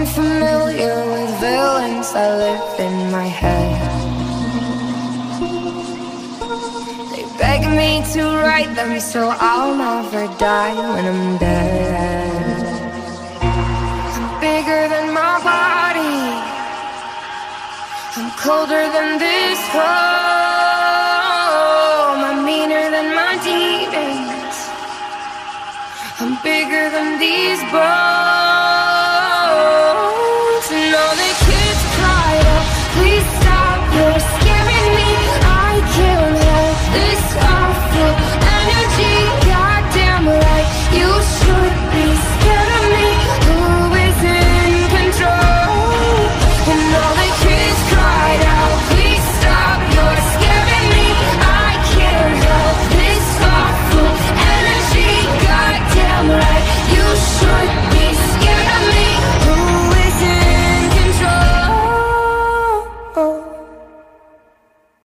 familiar with villains that live in my head. They beg me to write them so I'll never die when I'm dead. I'm bigger than my body, I'm colder than this home, I'm meaner than my demons, I'm bigger than these bones.